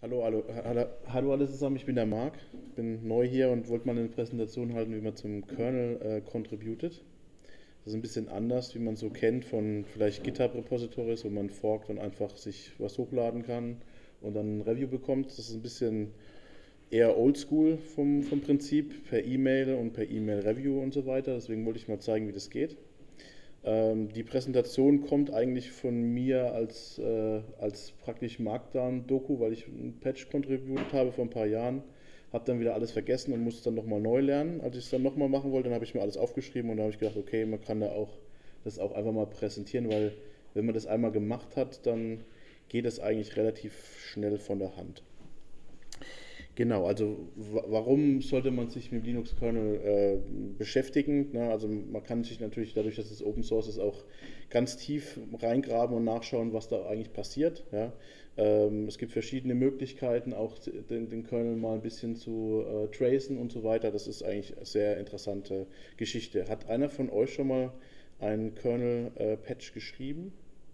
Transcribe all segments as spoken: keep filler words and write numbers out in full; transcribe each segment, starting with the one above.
Hallo, hallo, hallo, hallo alle zusammen, ich bin der Marc, bin neu hier und wollte mal eine Präsentation halten, wie man zum Kernel äh, contributed. Das ist ein bisschen anders, wie man so kennt von vielleicht GitHub-Repositories, wo man forkt und einfach sich was hochladen kann und dann ein Review bekommt. Das ist ein bisschen eher oldschool vom, vom Prinzip, per E-Mail und per E-Mail-Review und so weiter. Deswegen wollte ich mal zeigen, wie das geht. Ähm, die Präsentation kommt eigentlich von mir als, äh, als praktisch Markdown-Doku, weil ich ein Patch contributed habe vor ein paar Jahren, habe dann wieder alles vergessen und musste dann nochmal neu lernen. Als ich es dann nochmal machen wollte, dann habe ich mir alles aufgeschrieben und da habe ich gedacht, okay, man kann da auch das auch einfach mal präsentieren, weil wenn man das einmal gemacht hat, dann geht es eigentlich relativ schnell von der Hand. Genau, also warum sollte man sich mit dem Linux-Kernel äh, beschäftigen? Na, also man kann sich natürlich dadurch, dass es Open Source ist, auch ganz tief reingraben und nachschauen, was da eigentlich passiert. Ja? Ähm, es gibt verschiedene Möglichkeiten, auch den, den Kernel mal ein bisschen zu äh, tracen und so weiter. Das ist eigentlich eine sehr interessante Geschichte. Hat einer von euch schon mal einen Kernel-Patch äh, geschrieben?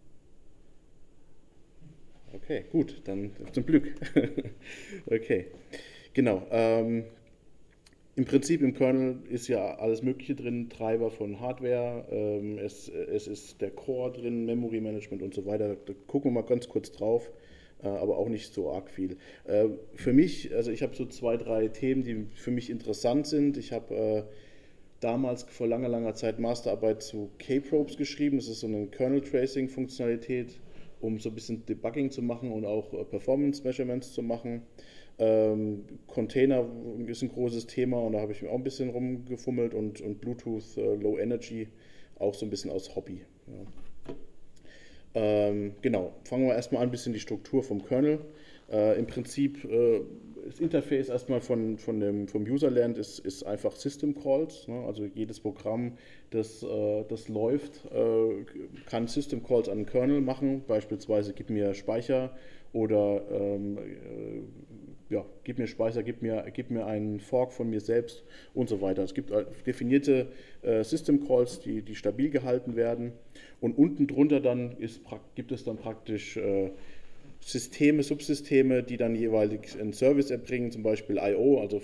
Okay, gut, dann zum Glück. Okay, genau. Ähm, Im Prinzip im Kernel ist ja alles Mögliche drin, Treiber von Hardware, ähm, es, es ist der Core drin, Memory Management und so weiter. Da gucken wir mal ganz kurz drauf, äh, aber auch nicht so arg viel. Äh, für mich, also ich habe so zwei, drei Themen, die für mich interessant sind. Ich habe äh, damals vor langer, langer Zeit Masterarbeit zu K-Probes geschrieben. Das ist so eine Kernel-Tracing-Funktionalität, um so ein bisschen Debugging zu machen und auch äh, Performance-Measurements zu machen. Ähm, Container ist ein großes Thema und da habe ich mir auch ein bisschen rumgefummelt und, und Bluetooth äh, Low Energy auch so ein bisschen aus Hobby. Ja. Ähm, genau, fangen wir erstmal an, ein bisschen die Struktur vom Kernel. Äh, Im Prinzip, äh, das Interface erstmal von, von dem, vom User lernt, ist, ist einfach System Calls. Ne? Also jedes Programm, das, äh, das läuft, äh, kann System Calls an den Kernel machen. Beispielsweise gib mir Speicher oder ähm, äh, ja, gib mir Speicher, gib mir, gib mir einen Fork von mir selbst und so weiter. Es gibt definierte äh, System Calls, die, die stabil gehalten werden. Und unten drunter dann ist, gibt es dann praktisch äh, Systeme, Subsysteme, die dann jeweils einen Service erbringen, zum Beispiel I O, also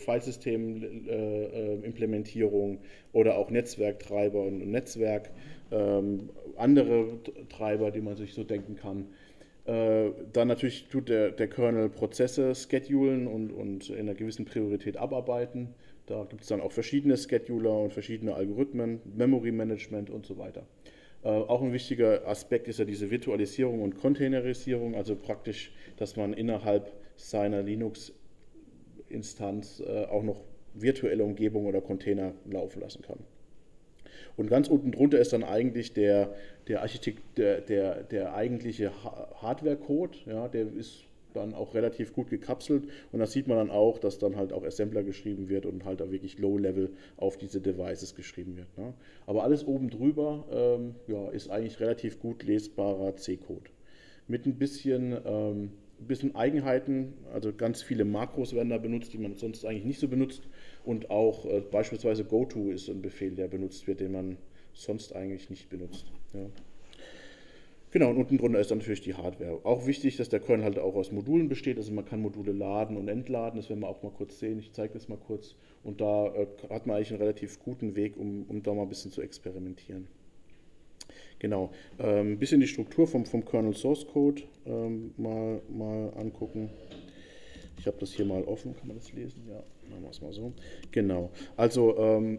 Filesystem-Implementierung äh, oder auch Netzwerktreiber und Netzwerk, ähm, andere Treiber, die man sich so denken kann. Äh, dann natürlich tut der, der Kernel Prozesse schedulen und, und in einer gewissen Priorität abarbeiten. Da gibt es dann auch verschiedene Scheduler und verschiedene Algorithmen, Memory Management und so weiter. Äh, auch ein wichtiger Aspekt ist ja diese Virtualisierung und Containerisierung, also praktisch, dass man innerhalb seiner Linux-Instanz äh, auch noch virtuelle Umgebung oder Container laufen lassen kann. Und ganz unten drunter ist dann eigentlich der, der, Architekt, der, der, der eigentliche Hardware-Code, ja, der ist dann auch relativ gut gekapselt und da sieht man dann auch, dass dann halt auch Assembler geschrieben wird und halt auch wirklich Low-Level auf diese Devices geschrieben wird. Ne? Aber alles oben drüber ähm, ja, ist eigentlich relativ gut lesbarer C-Code. Mit ein bisschen, ähm, bisschen Eigenheiten, also ganz viele Makros werden da benutzt, die man sonst eigentlich nicht so benutzt. Und auch äh, beispielsweise GoTo ist ein Befehl, der benutzt wird, den man sonst eigentlich nicht benutzt. Ja. Genau, und unten drunter ist dann natürlich die Hardware. Auch wichtig, dass der Kernel halt auch aus Modulen besteht, also man kann Module laden und entladen, das werden wir auch mal kurz sehen, ich zeige das mal kurz. Und da äh, hat man eigentlich einen relativ guten Weg, um, um da mal ein bisschen zu experimentieren. Genau, ein ähm, bisschen die Struktur vom, vom Kernel Source Code ähm, mal, mal angucken. Ich habe das hier mal offen, kann man das lesen? Ja, machen wir es mal so. Genau, also ähm,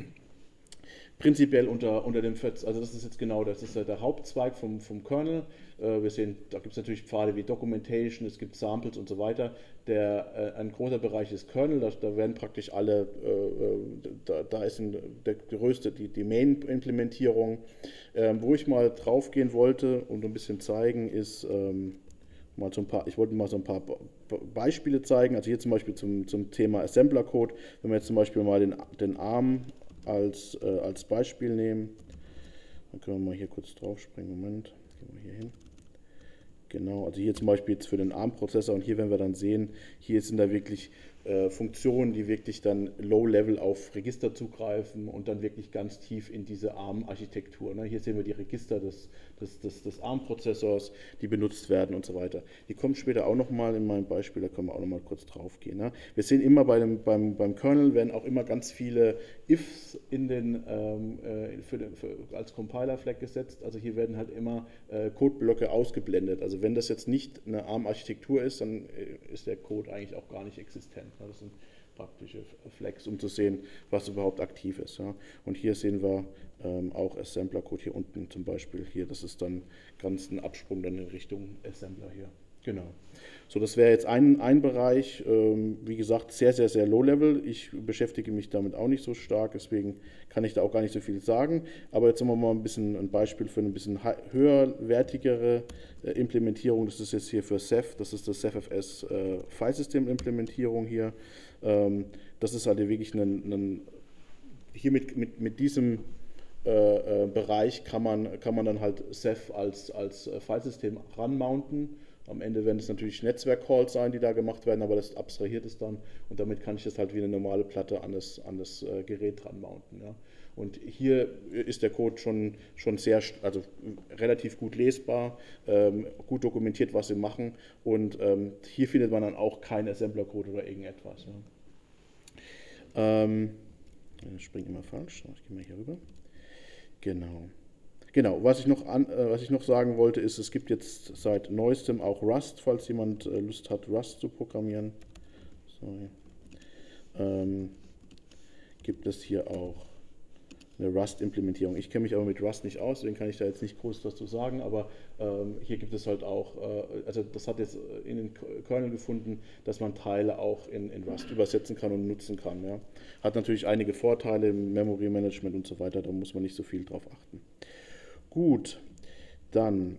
prinzipiell unter, unter dem, also das ist jetzt genau, das ist der Hauptzweig vom, vom Kernel. Wir sehen, da gibt es natürlich Pfade wie Documentation, es gibt Samples und so weiter. Der, ein großer Bereich ist Kernel, da, da werden praktisch alle, da, da ist ein, der größte, die, die Main-Implementierung. Wo ich mal drauf gehen wollte und ein bisschen zeigen, ist mal so ein paar, ich wollte mal so ein paar Beispiele zeigen, also hier zum Beispiel zum, zum Thema Assembler-Code, wenn wir jetzt zum Beispiel mal den, den ARM als, äh, als Beispiel nehmen. Dann können wir mal hier kurz drauf springen. Moment, gehen wir hier hin. Genau, also hier zum Beispiel jetzt für den ARM-Prozessor und hier werden wir dann sehen, hier sind da wirklich äh, Funktionen, die wirklich dann Low-Level auf Register zugreifen und dann wirklich ganz tief in diese ARM-Architektur. Ne? Hier sehen wir die Register des, des, des, des ARM-Prozessors, die benutzt werden und so weiter. Die kommen später auch nochmal in meinem Beispiel, da können wir auch nochmal kurz drauf gehen. Ne? Wir sehen immer bei dem, beim, beim Kernel werden auch immer ganz viele Ifs in den, ähm, für den, für, als Compiler-Flag gesetzt. Also hier werden halt immer äh, Codeblöcke ausgeblendet. Also wenn das jetzt nicht eine ARM-Architektur ist, dann äh, ist der Code eigentlich auch gar nicht existent. Das sind praktische Flags, um zu sehen, was überhaupt aktiv ist. Ja. Und hier sehen wir ähm, auch Assembler-Code hier unten zum Beispiel. Hier, das ist dann ganz ein Absprung dann in Richtung Assembler hier. Genau. So, das wäre jetzt ein, ein Bereich, ähm, wie gesagt, sehr, sehr, sehr low-level. Ich beschäftige mich damit auch nicht so stark, deswegen kann ich da auch gar nicht so viel sagen. Aber jetzt haben wir mal ein bisschen ein Beispiel für eine bisschen höherwertigere äh, Implementierung. Das ist jetzt hier für Ceph, das ist das CephFS äh, Filesystem-Implementierung hier. Ähm, das ist halt wirklich ein, ein hier mit, mit, mit diesem äh, äh, Bereich kann man, kann man dann halt Ceph als, als äh, Filesystem ranmounten. Am Ende werden es natürlich Netzwerk-Calls sein, die da gemacht werden, aber das abstrahiert es dann und damit kann ich das halt wie eine normale Platte an das, an das äh, Gerät dran mounten. Ja. Und hier ist der Code schon, schon sehr, also relativ gut lesbar, ähm, gut dokumentiert, was sie machen und ähm, hier findet man dann auch keinen Assembler-Code oder irgendetwas. Ja. Ähm, ich springe immer falsch, ich gehe mal hier rüber. Genau. Genau, was ich, noch an, äh, was ich noch sagen wollte, ist, es gibt jetzt seit neuestem auch Rust, falls jemand äh, Lust hat, Rust zu programmieren. Sorry. Ähm, gibt es hier auch eine Rust-Implementierung. Ich kenne mich aber mit Rust nicht aus, deswegen kann ich da jetzt nicht groß was zu sagen, aber ähm, hier gibt es halt auch, äh, also das hat jetzt in den Kernel gefunden, dass man Teile auch in, in Rust übersetzen kann und nutzen kann. Ja. Hat natürlich einige Vorteile im Memory Management und so weiter, da muss man nicht so viel drauf achten. Gut, dann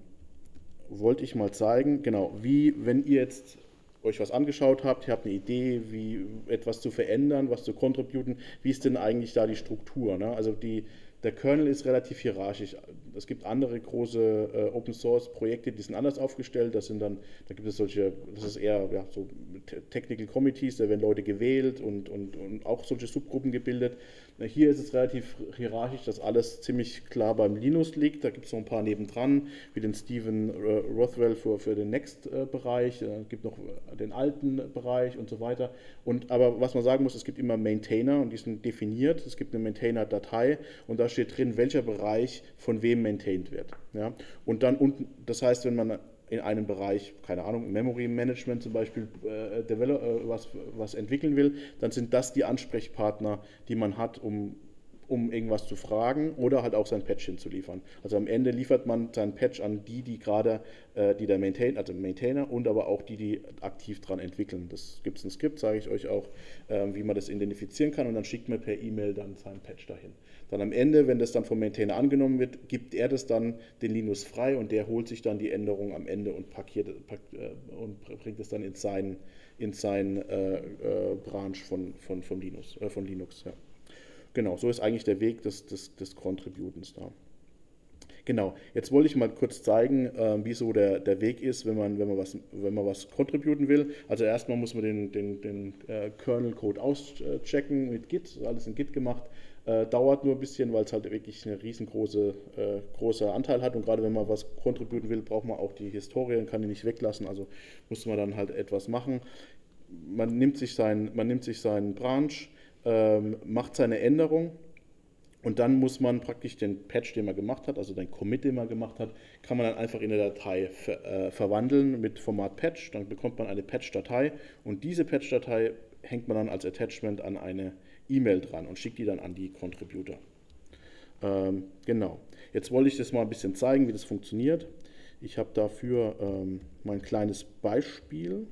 wollte ich mal zeigen, genau, wie, wenn ihr jetzt euch was angeschaut habt, ihr habt eine Idee, wie etwas zu verändern, was zu contributen, wie ist denn eigentlich da die Struktur? Ne? Also die, der Kernel ist relativ hierarchisch. Es gibt andere große äh, Open-Source-Projekte, die sind anders aufgestellt. Das sind dann, da gibt es solche, das ist eher ja, so Technical Committees, da werden Leute gewählt und, und, und auch solche Subgruppen gebildet. Hier ist es relativ hierarchisch, dass alles ziemlich klar beim Linus liegt. Da gibt es noch ein paar nebendran, wie den Stephen äh, Rothwell für, für den Next-Bereich. Es äh, gibt noch den alten Bereich und so weiter. Und, aber was man sagen muss, es gibt immer Maintainer und die sind definiert. Es gibt eine Maintainer-Datei und da steht drin, welcher Bereich von wem maintained wird. Ja? Und dann unten, das heißt, wenn man in einem Bereich, keine Ahnung, Memory Management zum Beispiel äh, develop, äh, was, was entwickeln will, dann sind das die Ansprechpartner, die man hat, um, um irgendwas zu fragen oder halt auch sein Patch hinzuliefern. Also am Ende liefert man seinen Patch an die, die gerade, äh, die der Maintain, also Maintainer und aber auch die, die aktiv dran entwickeln. Das gibt es ein Skript, sage ich euch auch, äh, wie man das identifizieren kann und dann schickt man per E-Mail dann seinen Patch dahin. Dann am Ende, wenn das dann vom Maintainer angenommen wird, gibt er das dann den Linus frei und der holt sich dann die Änderung am Ende und parkiert packt, äh, und bringt es dann in seinen in sein, äh, äh, Branch von, von, von, Linux, äh, von Linux. Ja. Genau, so ist eigentlich der Weg des, des, des Contributens da. Genau, jetzt wollte ich mal kurz zeigen, äh, wie so der, der Weg ist, wenn man, wenn man was, wenn man was contributen will. Also erstmal muss man den, den, den äh, Kernel-Code auschecken mit Git, alles in Git gemacht. Äh, dauert nur ein bisschen, weil es halt wirklich einen riesengroße äh, großer Anteil hat und gerade wenn man was contributen will, braucht man auch die Historie und kann die nicht weglassen, also muss man dann halt etwas machen. Man nimmt sich, sein, man nimmt sich seinen Branch, ähm, macht seine Änderung und dann muss man praktisch den Patch, den man gemacht hat, also den Commit, den man gemacht hat, kann man dann einfach in der Datei ver, äh, verwandeln mit Format Patch, dann bekommt man eine Patch-Datei und diese Patch-Datei hängt man dann als Attachment an eine E-Mail dran und schickt die dann an die Contributor. Ähm, genau. Jetzt wollte ich das mal ein bisschen zeigen, wie das funktioniert. Ich habe dafür ähm, mein kleines Beispiel.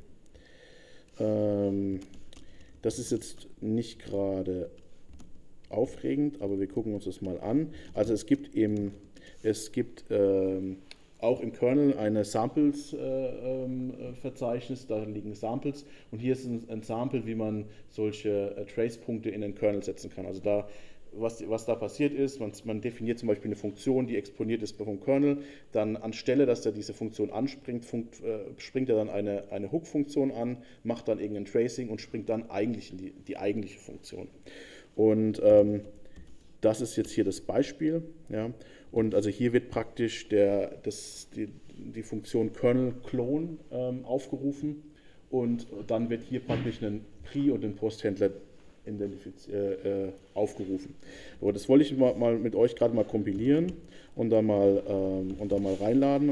Ähm, das ist jetzt nicht gerade aufregend, aber wir gucken uns das mal an. Also es gibt eben, es gibt ähm, auch im Kernel eine Samples-Verzeichnis, äh, äh, da liegen Samples und hier ist ein, ein Sample, wie man solche äh, Trace-Punkte in den Kernel setzen kann. Also da was, was da passiert ist, man, man definiert zum Beispiel eine Funktion, die exponiert ist vom Kernel, dann anstelle, dass er diese Funktion anspringt, funkt, äh, springt er dann eine, eine Hook-Funktion an, macht dann irgendein Tracing und springt dann eigentlich in die, die eigentliche Funktion. Und ähm, das ist jetzt hier das Beispiel. Ja? Und also hier wird praktisch der, das, die, die Funktion Kernel-Clone ähm, aufgerufen und dann wird hier praktisch ein Pre- und ein Posthändler Äh, äh, aufgerufen. Aber das wollte ich mal, mal mit euch gerade mal kompilieren und da mal, ähm, und da mal reinladen.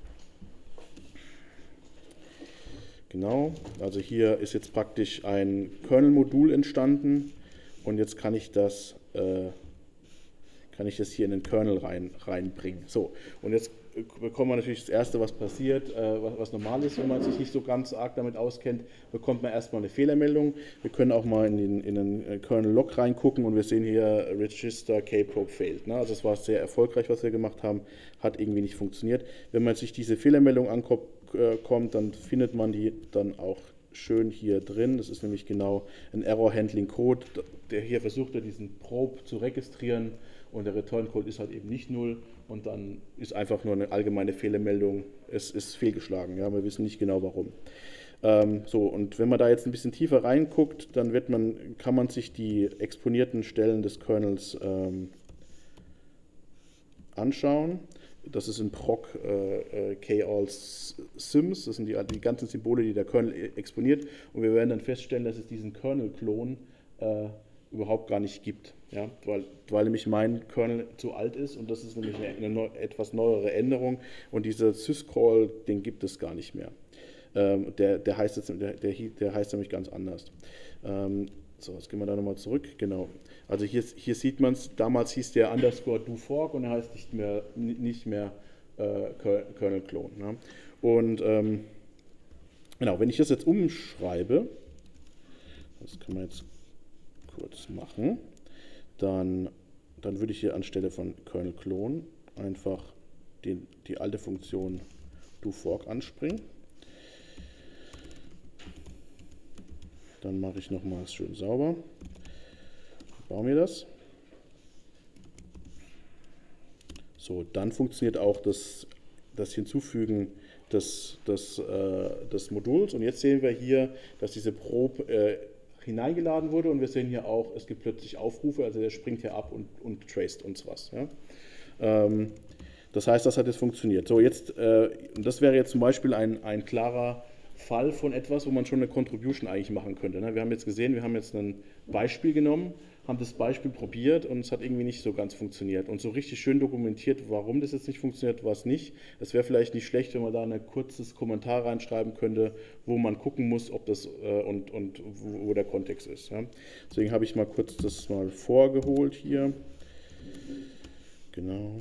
Genau, also hier ist jetzt praktisch ein Kernel-Modul entstanden und jetzt kann ich das, äh, kann ich das hier in den Kernel rein, reinbringen. So, und jetzt bekommt man natürlich das Erste, was passiert, äh, was, was normal ist, wenn man sich nicht so ganz arg damit auskennt, bekommt man erstmal eine Fehlermeldung. Wir können auch mal in den, in den Kernel-Log reingucken und wir sehen hier Register Kprobe failed. Ne? Also es war sehr erfolgreich, was wir gemacht haben, hat irgendwie nicht funktioniert. Wenn man sich diese Fehlermeldung ankommt, äh, dann findet man die dann auch schön hier drin. Das ist nämlich genau ein Error-Handling-Code, der hier versucht, diesen Probe zu registrieren und der Return-Code ist halt eben nicht null und dann ist einfach nur eine allgemeine Fehlermeldung, es ist fehlgeschlagen, ja, wir wissen nicht genau warum. Ähm, so, und wenn man da jetzt ein bisschen tiefer reinguckt, dann wird man, kann man sich die exponierten Stellen des Kernels ähm, anschauen. Das ist in proc äh, k-all-syms, das sind die, die ganzen Symbole, die der Kernel exponiert und wir werden dann feststellen, dass es diesen Kernel-Klon äh, überhaupt gar nicht gibt, ja? weil, weil nämlich mein Kernel zu alt ist und das ist nämlich eine, eine neu, etwas neuere Änderung und dieser syscall, den gibt es gar nicht mehr. Ähm, der, der, heißt jetzt, der, der, der heißt nämlich ganz anders. Ähm, so, jetzt gehen wir da nochmal zurück, genau. Also hier, hier sieht man es, damals hieß der underscore do fork und er heißt nicht mehr, nicht mehr äh, Kernel Clone. Ne? Und ähm, genau, wenn ich das jetzt umschreibe, das kann man jetzt kurz machen, dann, dann würde ich hier anstelle von Kernel Clone einfach den, die alte Funktion doFork anspringen. Dann mache ich nochmals schön sauber, baue mir das. So, dann funktioniert auch das, das Hinzufügen des, des, äh, des Moduls und jetzt sehen wir hier, dass diese Probe äh, hineingeladen wurde und wir sehen hier auch, es gibt plötzlich Aufrufe, also der springt hier ab und, und traced uns was. Ja? Ähm, das heißt, das hat jetzt funktioniert. So, jetzt, äh, das wäre jetzt zum Beispiel ein, ein klarer Fall von etwas, wo man schon eine Contribution eigentlich machen könnte. Ne? Wir haben jetzt gesehen, wir haben jetzt ein Beispiel genommen, haben das Beispiel probiert und es hat irgendwie nicht so ganz funktioniert. Und so richtig schön dokumentiert, warum das jetzt nicht funktioniert, was nicht. Es wäre vielleicht nicht schlecht, wenn man da ein kurzes Kommentar reinschreiben könnte, wo man gucken muss, ob das äh, und, und wo, wo der Kontext ist. Ja. Deswegen habe ich mal kurz das mal vorgeholt hier. Genau.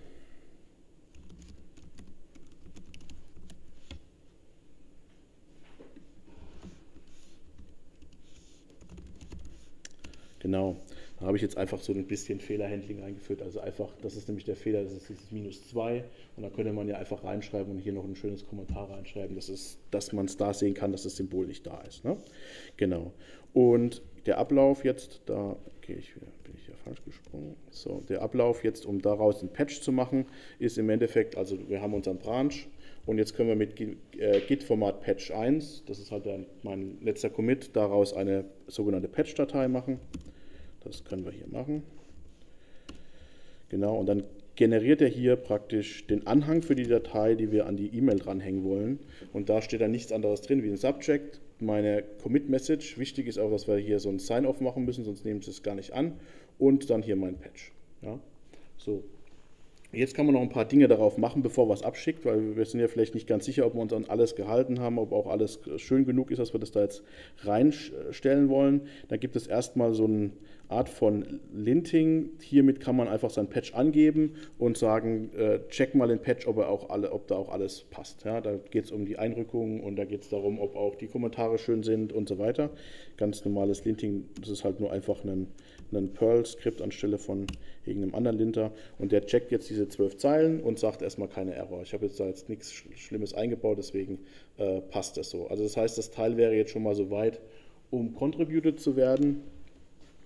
Genau. Da habe ich jetzt einfach so ein bisschen Fehlerhandling eingeführt. Also einfach, das ist nämlich der Fehler, das ist dieses minus zwei. Und da könnte man ja einfach reinschreiben und hier noch ein schönes Kommentar reinschreiben, das ist, dass man es da sehen kann, dass das Symbol nicht da ist. Ne? Genau. Und der Ablauf jetzt, da gehe ich wieder, bin ich ja falsch gesprungen. So, der Ablauf jetzt, um daraus einen Patch zu machen, ist im Endeffekt, also wir haben unseren Branch und jetzt können wir mit Git-Format Patch eins, das ist halt der, mein letzter Commit, daraus eine sogenannte Patch-Datei machen. Das können wir hier machen. Genau, und dann generiert er hier praktisch den Anhang für die Datei, die wir an die E-Mail dranhängen wollen. Und da steht dann nichts anderes drin wie ein Subject, meine Commit-Message. Wichtig ist auch, dass wir hier so ein Sign-off machen müssen, sonst nehmen sie es gar nicht an. Und dann hier mein Patch. Ja, so. Jetzt kann man noch ein paar Dinge darauf machen, bevor wir es abschickt, weil wir sind ja vielleicht nicht ganz sicher, ob wir uns an alles gehalten haben, ob auch alles schön genug ist, dass wir das da jetzt reinstellen wollen. Da gibt es erstmal so eine Art von Linting. Hiermit kann man einfach sein Patch angeben und sagen, äh, check mal den Patch, ob, er auch alle, ob da auch alles passt. Ja, da geht es um die Einrückung und da geht es darum, ob auch die Kommentare schön sind und so weiter. Ganz normales Linting, das ist halt nur einfach ein ein Perl-Skript anstelle von irgendeinem anderen Linter und der checkt jetzt diese zwölf Zeilen und sagt erstmal keine Error. Ich habe jetzt da jetzt nichts Schlimmes eingebaut, deswegen äh, passt das so. Also das heißt, das Teil wäre jetzt schon mal so weit, um contributed zu werden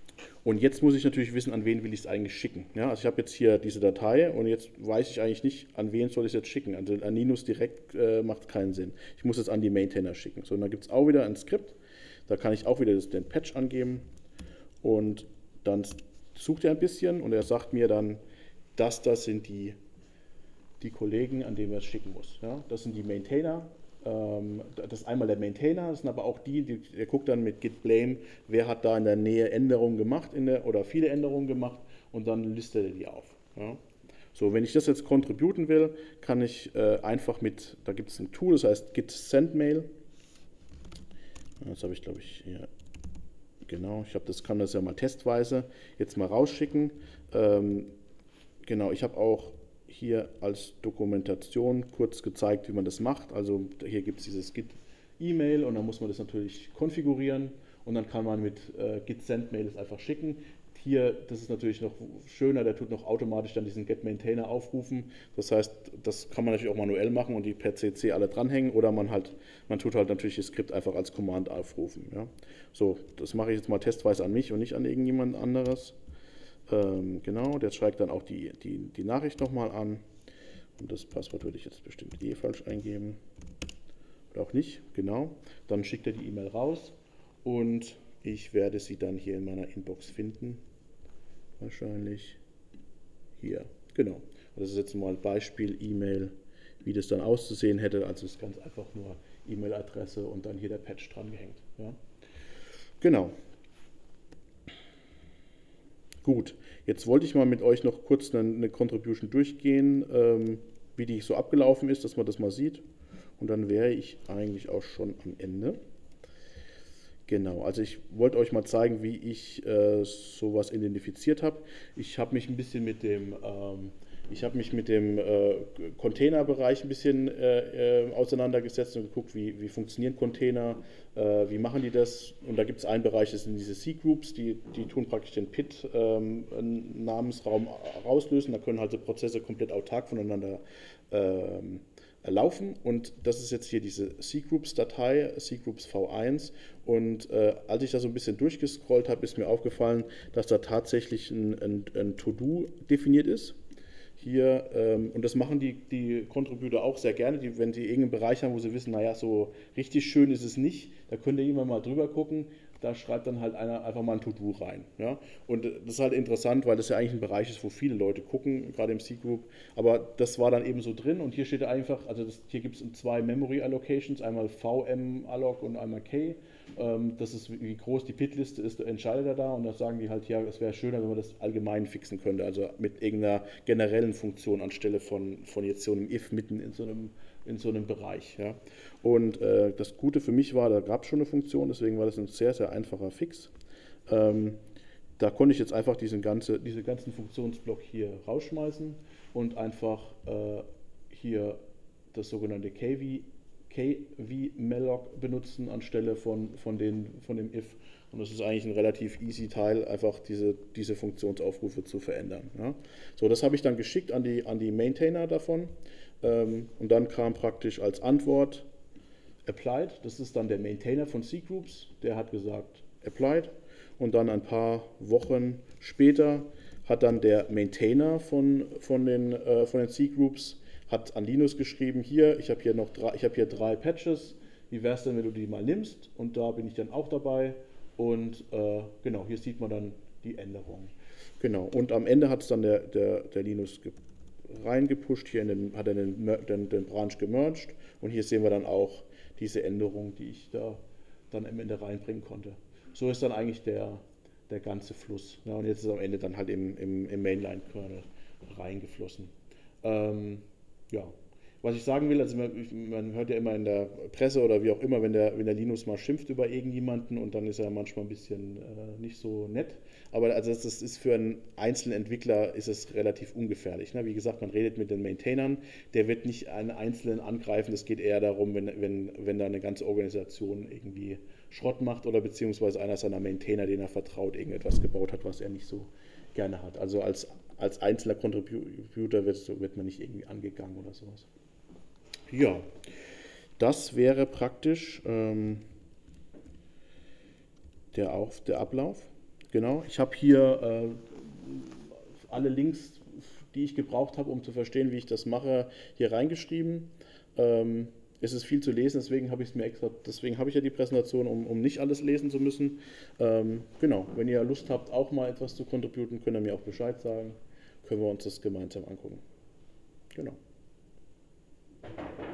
Und jetzt muss ich natürlich wissen, an wen will ich es eigentlich schicken. Ja, also ich habe jetzt hier diese Datei und jetzt weiß ich eigentlich nicht, an wen soll ich es jetzt schicken. Also an Linus direkt äh, macht keinen Sinn. Ich muss es an die Maintainer schicken. So, und dann gibt es auch wieder ein Skript. Da kann ich auch wieder das, den Patch angeben und dann sucht er ein bisschen und er sagt mir dann, dass das sind die, die Kollegen, an denen er es schicken muss. Ja, das sind die Maintainer. Das ist einmal der Maintainer, das sind aber auch die, die der guckt dann mit git blame, wer hat da in der Nähe Änderungen gemacht in der, oder viele Änderungen gemacht und dann listet er die auf. Ja. So, wenn ich das jetzt contributen will, kann ich äh, einfach mit, da gibt es ein Tool, das heißt git sendmail. Das habe ich glaube ich hier, genau, ich habe das, kann das ja mal testweise jetzt mal rausschicken. Ähm, genau, ich habe auch hier als Dokumentation kurz gezeigt, wie man das macht. Also hier gibt es dieses Git E-Mail und dann muss man das natürlich konfigurieren und dann kann man mit äh, Git Sendmail das einfach schicken. Hier, das ist natürlich noch schöner, der tut noch automatisch dann diesen Get Maintainer aufrufen. Das heißt, das kann man natürlich auch manuell machen und die per C C alle dranhängen oder man halt, man tut halt natürlich das Skript einfach als Command aufrufen. Ja. So, das mache ich jetzt mal testweise an mich und nicht an irgendjemand anderes. Ähm, genau, der schreibt dann auch die, die, die Nachricht nochmal an. Und das Passwort würde ich jetzt bestimmt eh falsch eingeben. Oder auch nicht, genau. Dann schickt er die E-Mail raus und ich werde sie dann hier in meiner Inbox finden. Wahrscheinlich hier, genau. Das ist jetzt mal ein Beispiel E-Mail, wie das dann auszusehen hätte. Also es ist ganz einfach nur E-Mail-Adresse und dann hier der Patch dran gehängt. Ja. Genau. Gut, jetzt wollte ich mal mit euch noch kurz eine, eine Contribution durchgehen, ähm, wie die so abgelaufen ist, dass man das mal sieht. Und dann wäre ich eigentlich auch schon am Ende. Genau, also ich wollte euch mal zeigen, wie ich äh, sowas identifiziert habe. Ich habe mich ein bisschen mit dem, ähm, ich habe mich mit dem äh, Containerbereich ein bisschen äh, äh, auseinandergesetzt und geguckt, wie, wie funktionieren Container, äh, wie machen die das. Und da gibt es einen Bereich, das sind diese C-Groups, die, die tun praktisch den P I T-Namensraum ähm, rauslösen. Da können halt so Prozesse komplett autark voneinander ähm, laufen und das ist jetzt hier diese C-Groups-Datei, C-Groups V eins und äh, als ich da so ein bisschen durchgescrollt habe, ist mir aufgefallen, dass da tatsächlich ein, ein, ein To-Do definiert ist. Hier, ähm, und das machen die, die Contributor auch sehr gerne, die, wenn sie irgendeinen Bereich haben, wo sie wissen, naja, so richtig schön ist es nicht, da könnt ihr irgendwann mal drüber gucken, da schreibt dann halt einer einfach mal ein To-Do rein. Ja? Und das ist halt interessant, weil das ja eigentlich ein Bereich ist, wo viele Leute gucken, gerade im C-Group, aber das war dann eben so drin und hier steht einfach, also das, hier gibt es zwei Memory Allocations, einmal V M-Alloc und einmal K. Ähm, das ist, wie groß die P I T-Liste ist, entscheidet er da und da sagen die halt, ja, es wäre schöner, wenn man das allgemein fixen könnte, also mit irgendeiner generellen Funktion anstelle von, von jetzt so einem If mitten in so einem, in so einem Bereich. Ja. Und äh, das Gute für mich war, da gab es schon eine Funktion, deswegen war das ein sehr, sehr einfacher Fix. Ähm, da konnte ich jetzt einfach diesen ganze, diese ganzen Funktionsblock hier rausschmeißen und einfach äh, hier das sogenannte K V-Malloc benutzen anstelle von, von, den, von dem If. Und das ist eigentlich ein relativ easy Teil, einfach diese, diese Funktionsaufrufe zu verändern. Ja. So, das habe ich dann geschickt an die, an die Maintainer davon. Ähm, und dann kam praktisch als Antwort applied. Das ist dann der Maintainer von C-Groups. Der hat gesagt applied. Und dann ein paar Wochen später hat dann der Maintainer von, von den, äh, von den C-Groups hat an Linus geschrieben, hier, ich habe hier noch drei, ich habe hier drei Patches, wie wäre es denn, wenn du die mal nimmst? Und da bin ich dann auch dabei und äh, genau, hier sieht man dann die Änderungen. Genau, und am Ende hat es dann der, der, der Linus reingepusht, hier in den, hat er den, den, den Branch gemerged und hier sehen wir dann auch diese Änderung, die ich da dann am Ende reinbringen konnte. So ist dann eigentlich der, der ganze Fluss. Ja, und jetzt ist am Ende dann halt im, im, im Mainline-Kernel reingeflossen. Ähm, Ja, was ich sagen will, also man, man hört ja immer in der Presse oder wie auch immer, wenn der, wenn der Linus mal schimpft über irgendjemanden und dann ist er manchmal ein bisschen äh, nicht so nett. Aber also das ist für einen einzelnen Entwickler ist es relativ ungefährlich. Ne? Wie gesagt, man redet mit den Maintainern, der wird nicht einen Einzelnen angreifen. Es geht eher darum, wenn, wenn, wenn da eine ganze Organisation irgendwie Schrott macht oder beziehungsweise einer seiner Maintainer, den er vertraut, irgendetwas gebaut hat, was er nicht so gerne hat. Also als Als einzelner Contributor wird, wird man nicht irgendwie angegangen oder sowas. Ja, das wäre praktisch ähm, der, Auf, der Ablauf. Genau, ich habe hier äh, alle Links, die ich gebraucht habe, um zu verstehen, wie ich das mache, hier reingeschrieben. Ähm, es ist viel zu lesen, deswegen habe ich es mir extra, deswegen habe ich ja die Präsentation, um, um nicht alles lesen zu müssen. Ähm, genau, wenn ihr Lust habt, auch mal etwas zu contributen, könnt ihr mir auch Bescheid sagen. Können wir uns das gemeinsam angucken. Genau.